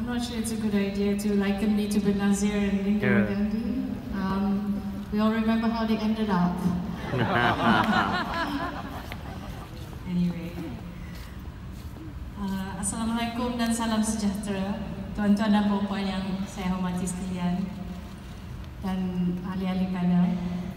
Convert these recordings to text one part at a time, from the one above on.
not sure it's a good idea to liken me to Benazir and Indira Gandhi. We all remember how they ended up. Anyway, Assalamualaikum dan salam sejahtera tuan-tuan dan puan-puan yang saya hormati sekalian dan ahli-ahli panel.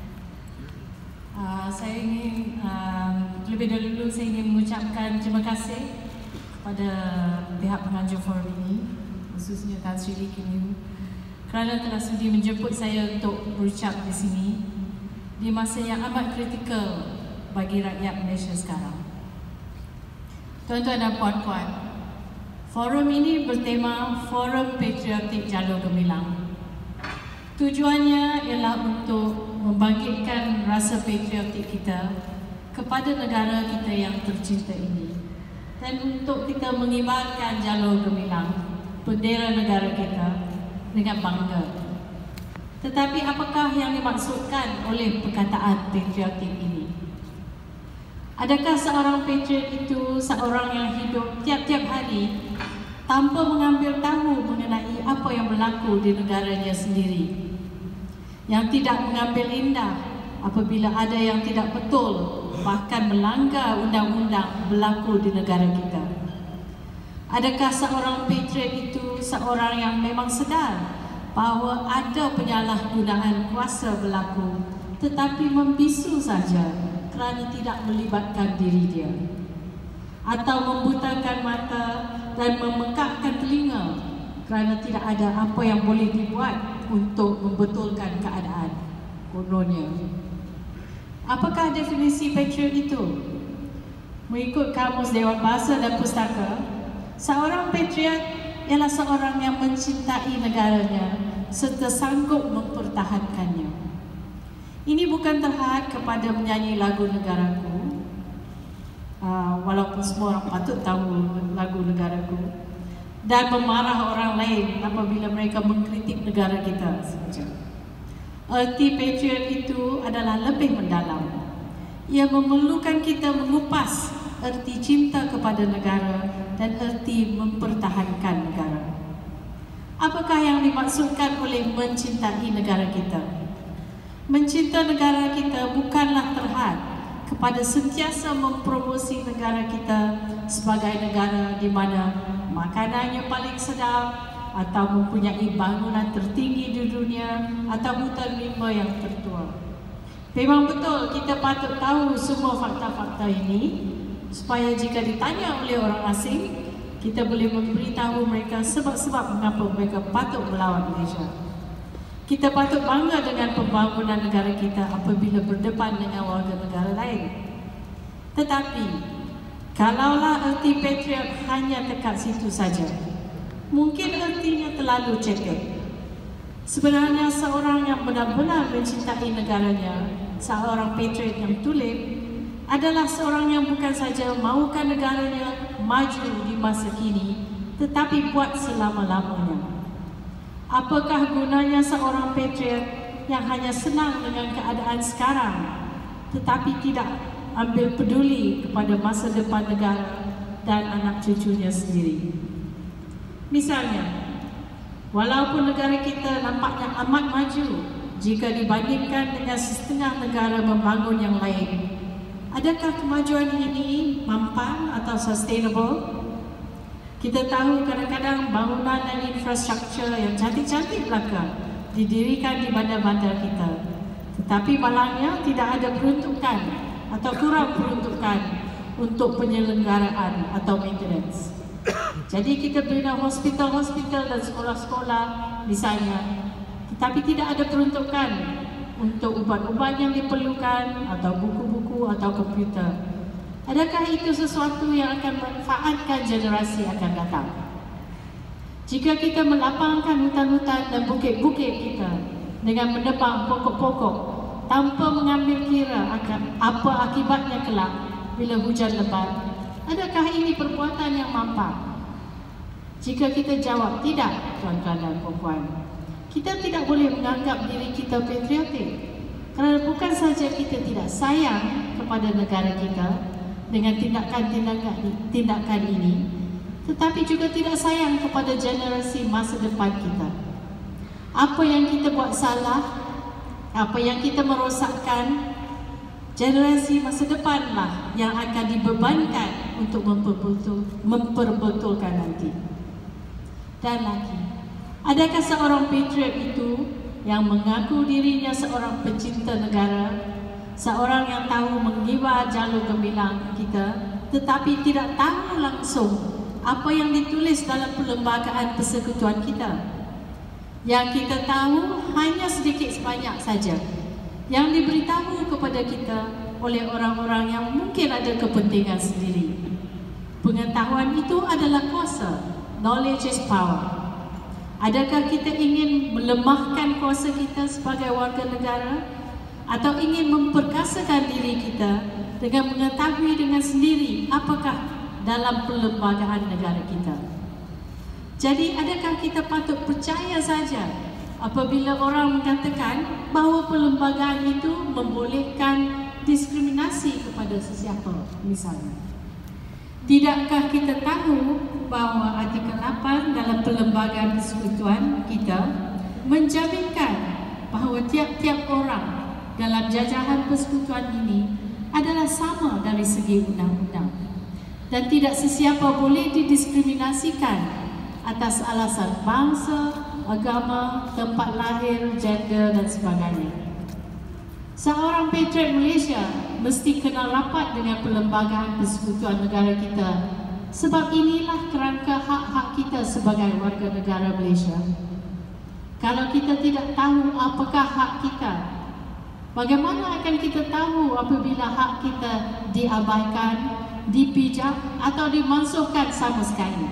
Saya ingin lebih dahulu saya ingin mengucapkan terima kasih kepada pihak penganjur forum ini, khususnya Tan Sri Lee Kim Yew, kerana telah sudi menjemput saya untuk berucap di sini di masa yang amat kritikal bagi rakyat Malaysia sekarang. Tuan-tuan dan puan-puan, forum ini bertema Forum Patriotik Jalur Gemilang. Tujuannya ialah untuk membangkitkan rasa patriotik kita kepada negara kita yang tercinta ini dan untuk kita mengibarkan jalur gemilang bendera negara kita dengan bangga. Tetapi apakah yang dimaksudkan oleh perkataan patriotik ini? Adakah seorang patriot itu seorang yang hidup tiap-tiap hari tanpa mengambil tahu mengenai apa yang berlaku di negaranya sendiri, yang tidak mengambil indah apabila ada yang tidak betul, bahkan melanggar undang-undang berlaku di negara kita? Adakah seorang patriot itu seorang yang memang sedar bahawa ada penyalahgunaan kuasa berlaku tetapi membisu saja kerana tidak melibatkan diri dia, atau membutakan mata dan memekakkan telinga kerana tidak ada apa yang boleh dibuat untuk membetulkan keadaan kononnya? Apakah definisi patriot itu? Mengikut Kamus Dewan Bahasa dan Pustaka, seorang patriot ialah seorang yang mencintai negaranya serta sanggup mempertahankannya. Ini bukan terhad kepada menyanyi lagu negaraku, walaupun semua orang patut tahu lagu negaraku, dan memarah orang lain apabila mereka mengkritik negara kita saja. Erti patriot itu adalah lebih mendalam. Ia memerlukan kita mengupas erti cinta kepada negara dan erti mempertahankan negara. Apakah yang dimaksudkan oleh mencintai negara kita? Mencinta negara kita bukanlah terhad kepada sentiasa mempromosi negara kita sebagai negara di mana makanannya paling sedap, atau mempunyai bangunan tertinggi di dunia, atau hutan rimba yang tertua. Memang betul kita patut tahu semua fakta-fakta ini supaya jika ditanya oleh orang asing, kita boleh memberitahu mereka sebab-sebab mengapa mereka patut melawan Malaysia. Kita patut bangga dengan pembangunan negara kita apabila berdepan dengan warga negara lain. Tetapi kalaulah erti patriot hanya dekat situ saja, mungkin artinya terlalu cetek. Sebenarnya seorang yang benar-benar mencintai negaranya, seorang patriot yang tulen, adalah seorang yang bukan saja mahukan negaranya maju di masa kini, tetapi buat selama-lamanya. Apakah gunanya seorang patriot yang hanya senang dengan keadaan sekarang, tetapi tidak ambil peduli kepada masa depan negara dan anak cucunya sendiri? Misalnya, walaupun negara kita nampaknya amat maju jika dibandingkan dengan setengah negara membangun yang lain, adakah kemajuan ini mampan atau sustainable? Kita tahu kadang-kadang bangunan dan infrastruktur yang cantik-cantik belaka didirikan di bandar-bandar kita, tetapi malangnya tidak ada peruntukan atau kurang peruntukan untuk penyelenggaraan atau maintenance. Jadi kita bina hospital-hospital dan sekolah-sekolah misalnya, tetapi tidak ada peruntukan untuk ubat-ubat yang diperlukan atau buku-buku atau komputer. Adakah itu sesuatu yang akan manfaatkan generasi akan datang? Jika kita melapangkan hutan-hutan dan bukit-bukit kita dengan menebang pokok-pokok tanpa mengambil kira akan apa akibatnya kelak bila hujan lebat, adakah ini perbuatan yang mampan? Jika kita jawab tidak, tuan-tuan dan puan-puan, kita tidak boleh menganggap diri kita patriotik, kerana bukan saja kita tidak sayang kepada negara kita dengan tindakan ini, tetapi juga tidak sayang kepada generasi masa depan kita. Apa yang kita buat salah, apa yang kita merosakkan, generasi masa depanlah yang akan dibebankan untuk memperbetulkan nanti. Dan lagi, adakah seorang patriot itu yang mengaku dirinya seorang pencinta negara, seorang yang tahu mengibar jalur gemilang kita, tetapi tidak tahu langsung apa yang ditulis dalam perlembagaan persekutuan kita? Yang kita tahu hanya sedikit sebanyak saja yang diberitahu kepada kita oleh orang-orang yang mungkin ada kepentingan sendiri. Pengetahuan itu adalah kuasa. Knowledge is power. Adakah kita ingin melemahkan kuasa kita sebagai warga negara, atau ingin memperkasakan diri kita dengan mengetahui dengan sendiri apakah dalam perlembagaan negara kita? Jadi adakah kita patut percaya saja apabila orang mengatakan bahawa perlembagaan itu membolehkan diskriminasi kepada sesiapa misalnya? Tidakkah kita tahu bahawa artikel 8 dalam perlembagaan persekutuan kita menjaminkan bahawa tiap-tiap orang dalam jajahan persekutuan ini adalah sama dari segi undang-undang, dan tidak sesiapa boleh didiskriminasikan atas alasan bangsa, agama, tempat lahir, gender dan sebagainya. Seorang patriot Malaysia mesti kenal rapat dengan perlembagaan persekutuan negara kita, sebab inilah kerangka hak-hak kita sebagai warga negara Malaysia. Kalau kita tidak tahu apakah hak kita, bagaimana akan kita tahu apabila hak kita diabaikan, dipijak atau dimansuhkan sama sekali?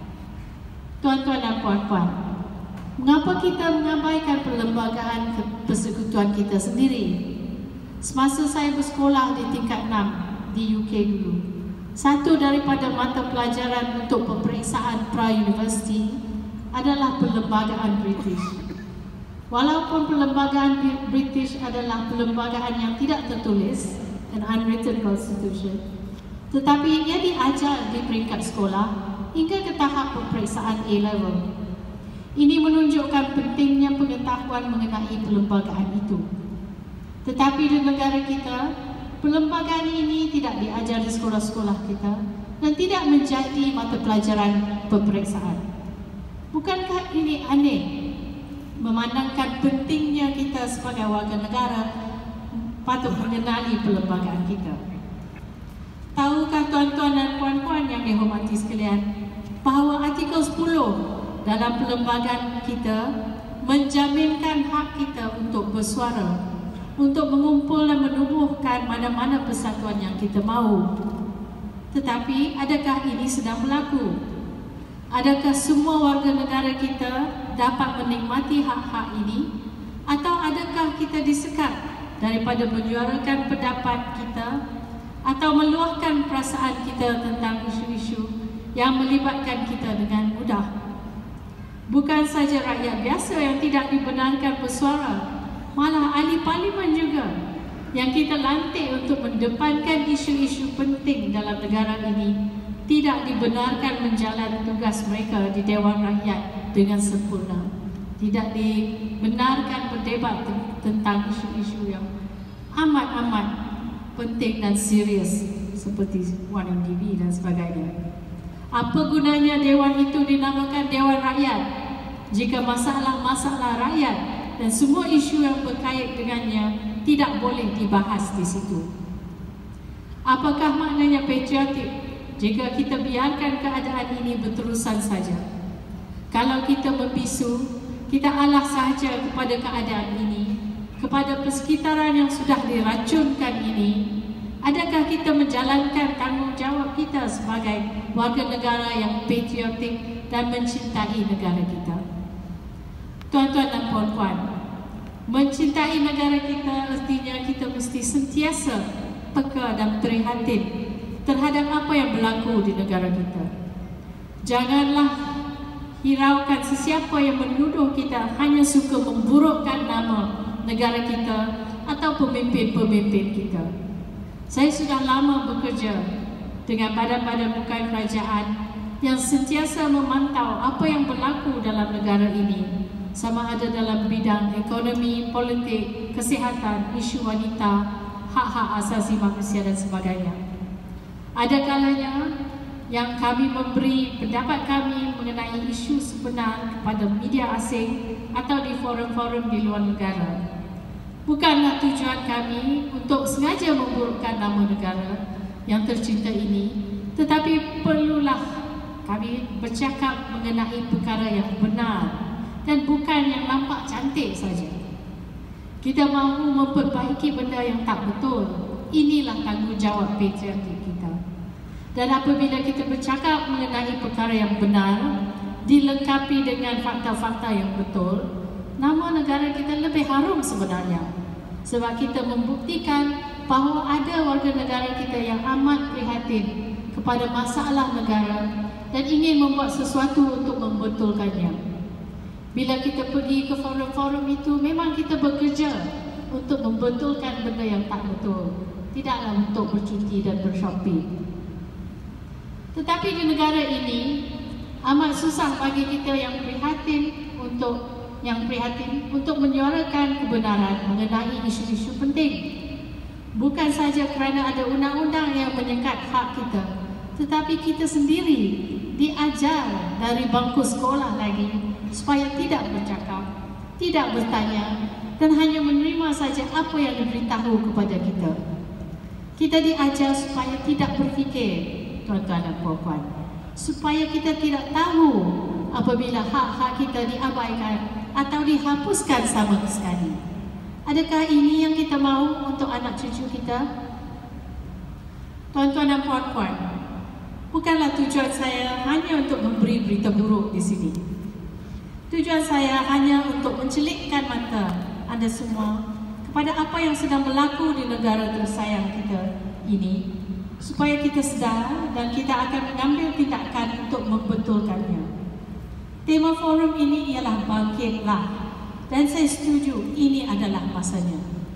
Tuan-tuan dan puan-puan, mengapa kita mengabaikan perlembagaan persekutuan kita sendiri? Semasa saya bersekolah di tingkat 6 di UK dulu, satu daripada mata pelajaran untuk peperiksaan pra-universiti adalah perlembagaan British. Walaupun perlembagaan British adalah perlembagaan yang tidak tertulis, an unwritten constitution, tetapi ia diajar di peringkat sekolah hingga ke tahap peperiksaan A-level. Ini menunjukkan pentingnya pengetahuan mengenai perlembagaan itu. Tetapi di negara kita, perlembagaan ini tidak diajar di sekolah-sekolah kita dan tidak menjadi mata pelajaran peperiksaan. Bukankah ini aneh, memandangkan pentingnya kita sebagai warga negara patut mengenali perlembagaan kita? Tahukah tuan-tuan dan puan-puan yang dihormati sekalian bahawa artikel 10 dalam perlembagaan kita menjaminkan hak kita untuk bersuara, untuk mengumpul dan menubuhkan mana-mana persatuan yang kita mahu. Tetapi adakah ini sedang berlaku? Adakah semua warga negara kita dapat menikmati hak-hak ini? Atau adakah kita disekat daripada menyuarakan pendapat kita atau meluahkan perasaan kita tentang isu-isu yang melibatkan kita dengan mudah? Bukan saja rakyat biasa yang tidak dibenarkan bersuara, malah ahli parlimen juga yang kita lantik untuk mendepankan isu-isu penting dalam negara ini tidak dibenarkan menjalani tugas mereka di Dewan Rakyat dengan sempurna. Tidak dibenarkan berdebat tentang isu-isu yang amat-amat penting dan serius seperti 1MDB dan sebagainya. Apa gunanya Dewan itu dinamakan Dewan Rakyat jika masalah-masalah rakyat dan semua isu yang berkait dengannya tidak boleh dibahas di situ? Apakah maknanya patriotik jika kita biarkan keadaan ini berterusan saja? Kalau kita membisu, kita alah sahaja kepada keadaan ini, kepada persekitaran yang sudah diracunkan ini, adakah kita menjalankan tanggungjawab kita sebagai warga negara yang patriotik dan mencintai negara kita? Tuan-tuan dan puan-puan, mencintai negara kita artinya kita mesti sentiasa peka dan prihatin terhadap apa yang berlaku di negara kita. Janganlah hiraukan sesiapa yang menuduh kita hanya suka memburukkan nama negara kita atau pemimpin-pemimpin kita. Saya sudah lama bekerja dengan badan-badan bukan kerajaan yang sentiasa memantau apa yang berlaku dalam negara ini, sama ada dalam bidang ekonomi, politik, kesihatan, isu wanita, hak-hak asasi manusia dan sebagainya. Ada kalanya yang kami memberi pendapat kami mengenai isu sebenar kepada media asing atau di forum-forum di luar negara. Bukanlah tujuan kami untuk sengaja memburukkan nama negara yang tercinta ini, tetapi perlulah kami bercakap mengenai perkara yang benar dan bukan yang nampak cantik saja. Kita mahu memperbaiki benda yang tak betul. Inilah tanggungjawab patriarki kita. Dan apabila kita bercakap mengenai perkara yang benar, dilengkapi dengan fakta-fakta yang betul, nama negara kita lebih harum sebenarnya. Sebab kita membuktikan bahawa ada warga negara kita yang amat prihatin kepada masalah negara dan ingin membuat sesuatu untuk membetulkannya. Bila kita pergi ke forum-forum itu, memang kita bekerja untuk membetulkan benda yang tak betul, tidaklah untuk bercuti dan bershopping. Tetapi di negara ini amat susah bagi kita yang prihatin untuk menyuarakan kebenaran mengenai isu-isu penting. Bukan saja kerana ada undang-undang yang menyekat hak kita, tetapi kita sendiri diajar dari bangku sekolah lagi supaya tidak bercakap, tidak bertanya dan hanya menerima saja apa yang diberitahu kepada kita. Kita diajar supaya tidak berfikir, tuan-tuan dan puan-puan, supaya kita tidak tahu apabila hak-hak kita diabaikan atau dihapuskan sama sekali. Adakah ini yang kita mahu untuk anak cucu kita? Tuan-tuan dan puan-puan, bukanlah tujuan saya hanya untuk memberi berita buruk di sini. Tujuan saya hanya untuk mencelikkan mata anda semua kepada apa yang sedang berlaku di negara tersayang kita ini, supaya kita sedar dan kita akan mengambil tindakan untuk membetulkannya. Tema forum ini ialah Bangkitlah, dan saya setuju ini adalah masanya.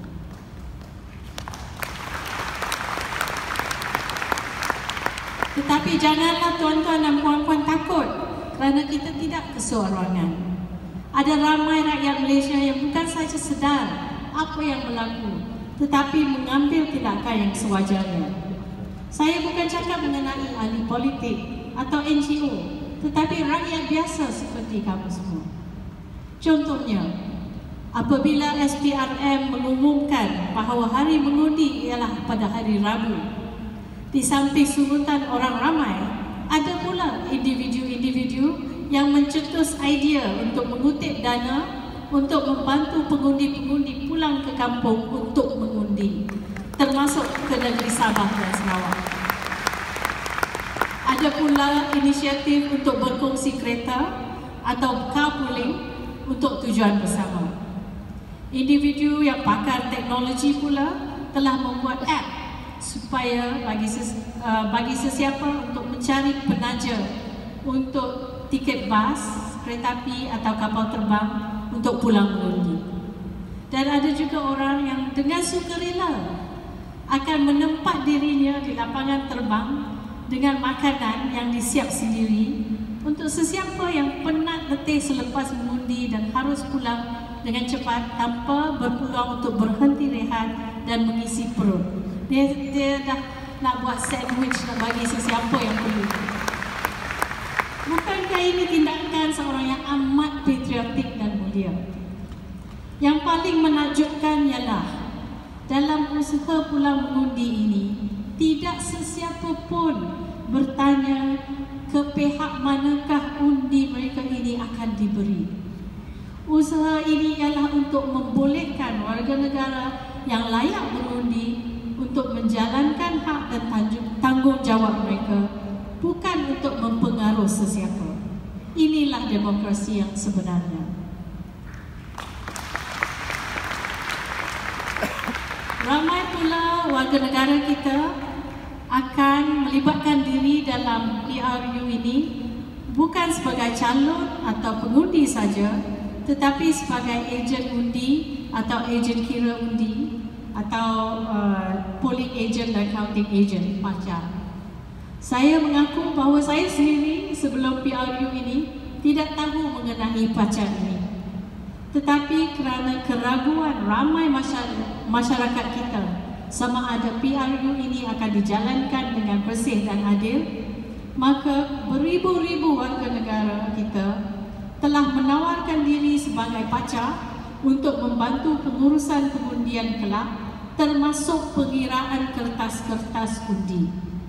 Tetapi janganlah tuan-tuan dan puan-puan takut kerana kita tidak keseorangan. Ada ramai rakyat Malaysia yang bukan saja sedar apa yang berlaku, tetapi mengambil tindakan yang sewajarnya. Saya bukan cakap mengenai ahli politik atau NGO, tetapi rakyat biasa seperti kamu semua. Contohnya, apabila SPRM mengumumkan bahawa hari mengundi ialah pada hari Rabu, di samping surutan orang ramai, ada pula individu-individu yang mencetus idea untuk mengutip dana untuk membantu pengundi-pengundi pulang ke kampung untuk mengundi, termasuk ke negeri Sabah dan Sarawak. Ada pula inisiatif untuk berkongsi kereta atau carpooling untuk tujuan bersama. Individu yang pakar teknologi pula telah membuat app supaya bagi sesiapa untuk mencari penaja untuk tiket bas, kereta api atau kapal terbang untuk pulang mengundi. Dan ada juga orang yang dengan sukarela akan menempat dirinya di lapangan terbang dengan makanan yang disiap sendiri untuk sesiapa yang penat letih selepas mengundi dan harus pulang dengan cepat tanpa berpeluang untuk berhenti rehat dan mengisi perut. Dia dah nak buat sandwich nak bagi sesiapa yang perlu. Bukankah ini tindakan seorang yang amat patriotik dan mulia? Yang paling menakjubkan ialah dalam usaha pulang mengundi ini, tidak sesiapa pun bertanya ke pihak manakah undi mereka ini akan diberi. Usaha ini ialah untuk membolehkan warga negara yang layak mengundi untuk menjalankan hak dan tanggungjawab mereka, bukan untuk mempengaruhi sesiapa. Inilah demokrasi yang sebenarnya. Ramai pula warga negara kita akan melibatkan diri dalam PRU ini bukan sebagai calon atau pengundi saja, tetapi sebagai ejen undi atau ejen kira undi atau polling agent dan counting agent, PACA. Saya mengaku bahawa saya sendiri sebelum PRU ini tidak tahu mengenai pacar ini. Tetapi kerana keraguan ramai masyarakat kita sama ada PRU ini akan dijalankan dengan bersih dan adil, maka beribu-ribu warga negara kita telah menawarkan diri sebagai pacar untuk membantu pengurusan pengundian kelab, termasuk pengiraan kertas-kertas undi.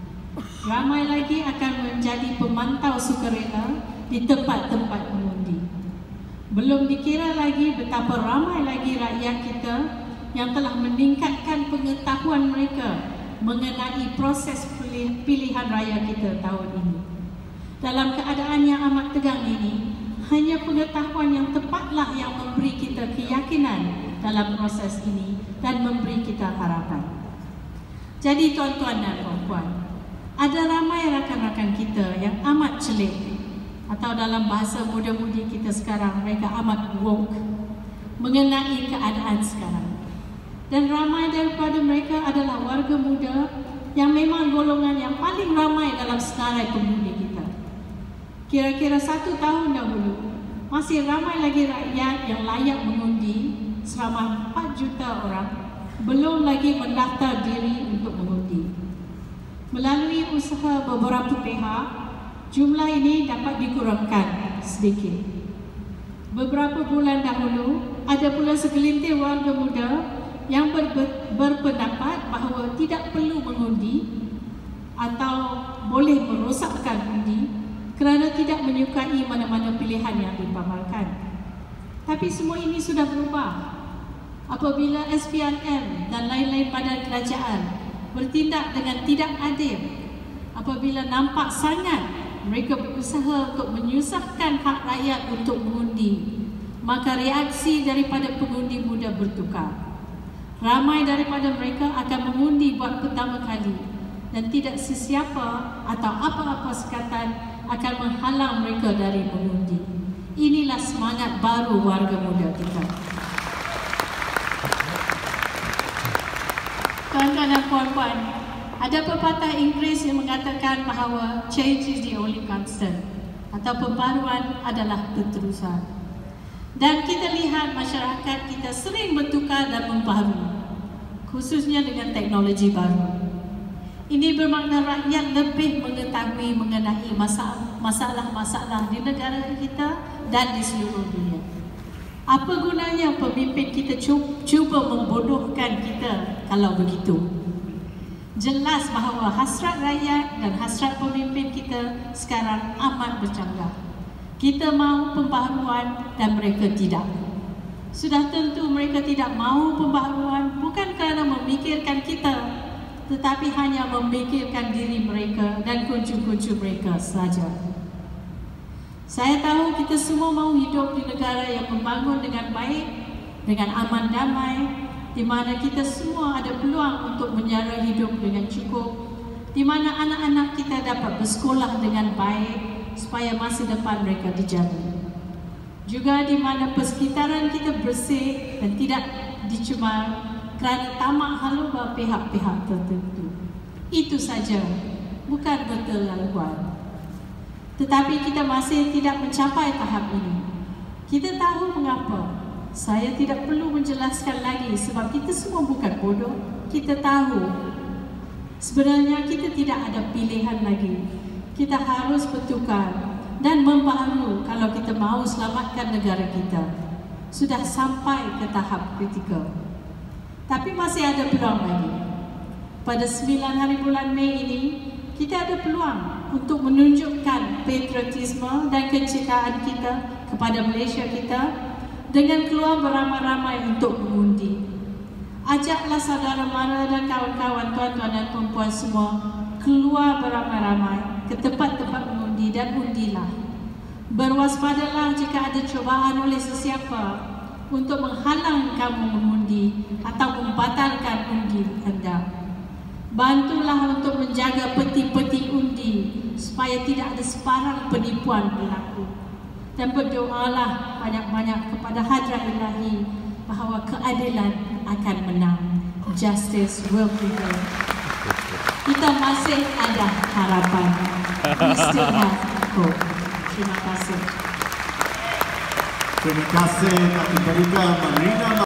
Ramai lagi akan menjadi pemantau sukarela di tempat-tempat mengundi. Belum dikira lagi betapa ramai lagi rakyat kita yang telah meningkatkan pengetahuan mereka mengenai proses pilihan raya kita tahun ini. Dalam keadaan yang amat tegang ini, hanya pengetahuan yang tepatlah yang memberi kita keyakinan dalam proses ini dan memberi kita harapan. Jadi tuan-tuan dan puan-puan, ada ramai rakan-rakan kita yang amat celik, atau dalam bahasa muda-mudi kita sekarang, mereka amat woke mengenai keadaan sekarang. Dan ramai daripada mereka adalah warga muda yang memang golongan yang paling ramai dalam senarai pemudi kita. Kira-kira 1 tahun dahulu, masih ramai lagi rakyat yang layak mengundi selama 4 juta orang belum lagi mendaftar diri untuk mengundi. Melalui usaha beberapa pihak, jumlah ini dapat dikurangkan sedikit. Beberapa bulan dahulu, ada pula segelintir warga muda yang berpendapat bahawa tidak perlu mengundi atau boleh merosakkan undi kerana tidak menyukai mana-mana pilihan yang dipaparkan. Tapi semua ini sudah berubah apabila SPRM dan lain-lain badan kerajaan bertindak dengan tidak adil. Apabila nampak sangat mereka berusaha untuk menyusahkan hak rakyat untuk mengundi, maka reaksi daripada pengundi muda bertukar. Ramai daripada mereka akan mengundi buat pertama kali dan tidak sesiapa atau apa-apa sekatan akan menghalang mereka dari mengundi. Inilah semangat baru warga muda kita. Tuan-tuan dan puan-puan, ada pepatah Inggeris yang mengatakan bahawa change is the only constant, atau pembaruan adalah keterusan. Dan kita lihat masyarakat kita sering bertukar dan membaharui, khususnya dengan teknologi baru. Ini bermakna rakyat lebih mengetahui mengenai masalah-masalah di negara kita dan di seluruh dunia. Apa gunanya pemimpin kita cuba membodohkan kita kalau begitu? Jelas bahawa hasrat rakyat dan hasrat pemimpin kita sekarang amat bercanggah. Kita mahu pembaharuan dan mereka tidak. Sudah tentu mereka tidak mahu pembaharuan bukan kerana memikirkan kita, tetapi hanya memikirkan diri mereka dan kuncu-kuncu mereka saja. Saya tahu kita semua mahu hidup di negara yang membangun dengan baik, dengan aman damai, di mana kita semua ada peluang untuk menjara hidup dengan cukup, di mana anak-anak kita dapat bersekolah dengan baik supaya masa depan mereka dijaga. Juga di mana persekitaran kita bersih dan tidak dicemar kerana tamak haluba pihak-pihak tertentu. Itu saja, bukan berterlaluan. Tetapi kita masih tidak mencapai tahap ini. Kita tahu mengapa. Saya tidak perlu menjelaskan lagi sebab kita semua bukan bodoh. Kita tahu sebenarnya kita tidak ada pilihan lagi. Kita harus bertukar dan membaharu kalau kita mahu selamatkan negara kita. Sudah sampai ke tahap kritikal. Tapi masih ada peluang lagi. Pada 9 hari bulan Mei ini, kita ada peluang untuk menunjukkan patriotisme dan kecintaan kita kepada Malaysia kita dengan keluar beramai-ramai untuk mengundi. Ajaklah saudara mara dan kawan-kawan, tuan-tuan dan perempuan semua keluar beramai-ramai ke tempat-tempat mengundi dan undilah. Berwaspadalah jika ada cubaan oleh sesiapa untuk menghalang kamu mengundi atau membatalkan undi anda. Bantulah untuk menjaga peti-peti undi supaya tidak ada sebarang penipuan berlaku. Dan berdoalah banyak-banyak kepada Hadrat Ilahi bahawa keadilan akan menang. Justice will prevail. Kita masih ada harapan. We still have hope. Terima kasih. Terima kasih Datuk Tadika Marina.